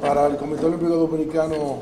para el Comité Olímpico Dominicano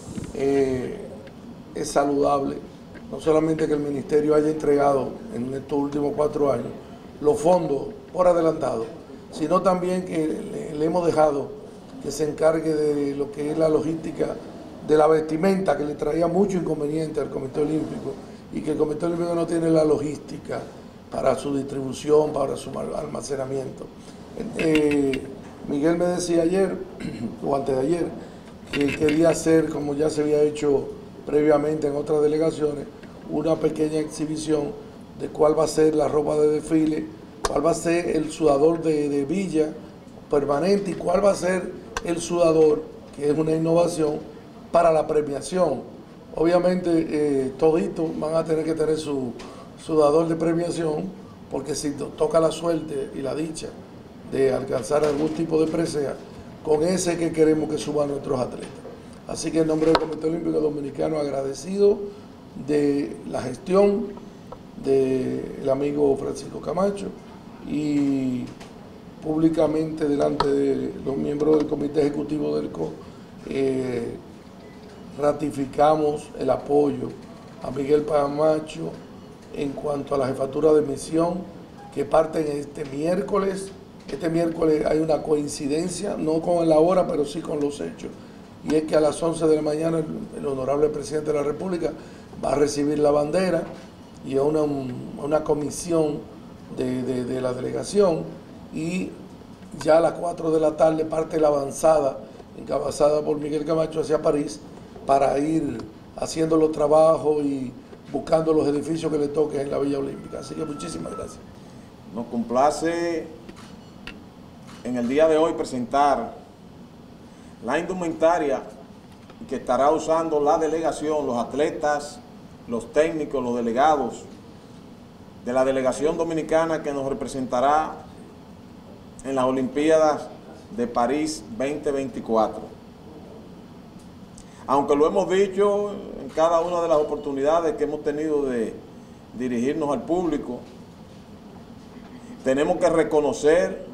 es saludable, no solamente que el Ministerio haya entregado en estos últimos 4 años los fondos por adelantado, sino también que le hemos dejado que se encargue de lo que es la logística de la vestimenta, que le traía mucho inconveniente al Comité Olímpico, y que el Comité Olímpico no tiene la logística para su distribución, para su almacenamiento. Miguel me decía ayer, o antes de ayer, que quería hacer, como ya se había hecho previamente en otras delegaciones, una pequeña exhibición de cuál va a ser la ropa de desfile, cuál va a ser el sudador de villa permanente y cuál va a ser el sudador, que es una innovación, para la premiación. Obviamente toditos van a tener que tener su sudador de premiación, porque si toca la suerte y la dicha de alcanzar algún tipo de presea, con ese que queremos que suban nuestros atletas. Así que en nombre del Comité Olímpico Dominicano, agradecido de la gestión del amigo Francisco Camacho y públicamente delante de los miembros del Comité Ejecutivo del CO, ratificamos el apoyo a Miguel Camacho en cuanto a la jefatura de misión que parten este miércoles. Este miércoles hay una coincidencia, no con la hora, pero sí con los hechos, y es que a las 11 de la mañana el honorable presidente de la República va a recibir la bandera y a una comisión de la delegación, y ya a las 4 de la tarde parte la avanzada encabezada por Miguel Camacho hacia París para ir haciendo los trabajos y buscando los edificios que le toquen en la Villa Olímpica. Así que muchísimas gracias. Nos complace en el día de hoy presentar la indumentaria que estará usando la delegación, los atletas, los técnicos, los delegados de la delegación dominicana que nos representará en las Olimpiadas de París 2024. Aunque lo hemos dicho en cada una de las oportunidades que hemos tenido de dirigirnos al público, tenemos que reconocer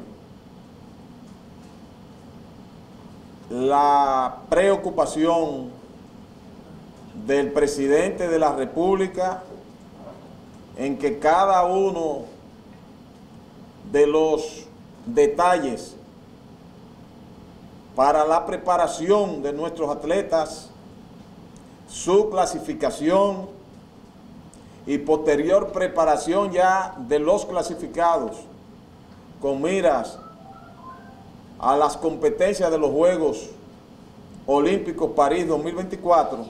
la preocupación del presidente de la República en que cada uno de los detalles para la preparación de nuestros atletas, su clasificación y posterior preparación ya de los clasificados con miras a las competencias de los Juegos Olímpicos París 2024,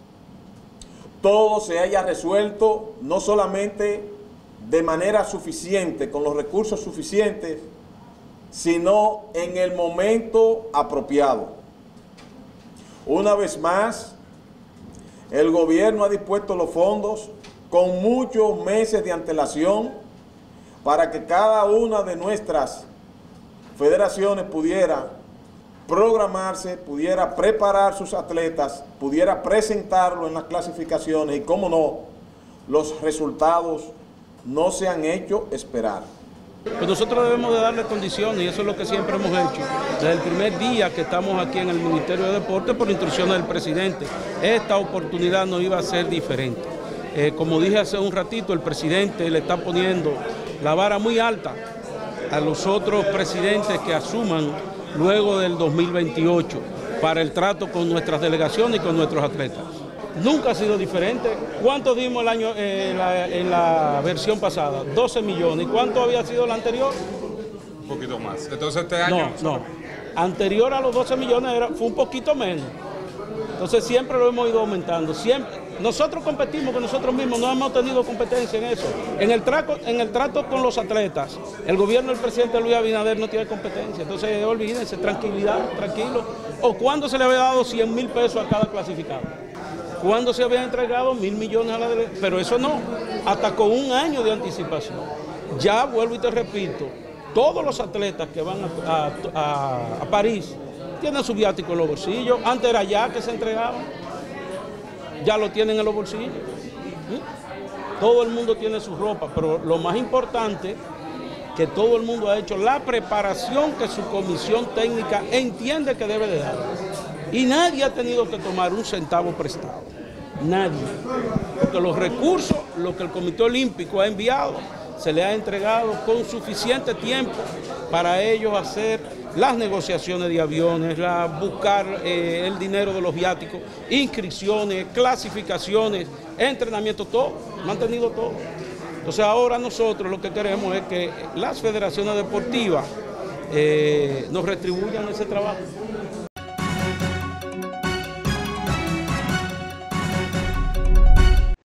todo se haya resuelto no solamente de manera suficiente, con los recursos suficientes, sino en el momento apropiado. Una vez más, el gobierno ha dispuesto los fondos con muchos meses de antelación para que cada una de nuestras federaciones pudiera programarse, pudiera preparar sus atletas, pudiera presentarlo en las clasificaciones y, cómo no, los resultados no se han hecho esperar. Pues nosotros debemos de darle condiciones, y eso es lo que siempre hemos hecho desde el primer día que estamos aquí en el Ministerio de Deportes por instrucciones del presidente. Esta oportunidad no iba a ser diferente. Como dije hace un ratito, el presidente le está poniendo la vara muy alta a los otros presidentes que asuman luego del 2028 para el trato con nuestras delegaciones y con nuestros atletas. Nunca ha sido diferente. ¿Cuánto dimos el año en la versión pasada? 12 millones. ¿Y cuánto había sido la anterior? Un poquito más. Entonces este año... No. Anterior a los 12 millones fue un poquito menos. Entonces siempre lo hemos ido aumentando. Siempre. Nosotros competimos con nosotros mismos, no hemos tenido competencia en eso. En el trato con los atletas, el gobierno del presidente Luis Abinader no tiene competencia. Entonces olvídense, tranquilidad, tranquilo. ¿O cuándo se le había dado 100.000 pesos a cada clasificado? ¿Cuándo se habían entregado 1.000 millones a la delegación? Pero eso no, hasta con un año de anticipación. Ya vuelvo y te repito, todos los atletas que van a París tienen su viático en los bolsillos. Antes era ya que se entregaban, ya lo tienen en los bolsillos. ¿Sí? Todo el mundo tiene su ropa, pero lo más importante que todo el mundo ha hecho la preparación que su comisión técnica entiende que debe de dar. Y nadie ha tenido que tomar un centavo prestado. Nadie. Porque los recursos, lo que el Comité Olímpico ha enviado, se le ha entregado con suficiente tiempo para ellos hacer las negociaciones de aviones, buscar el dinero de los viáticos, inscripciones, clasificaciones, entrenamiento, todo, mantenido todo. Entonces ahora nosotros lo que queremos es que las federaciones deportivas nos retribuyan ese trabajo.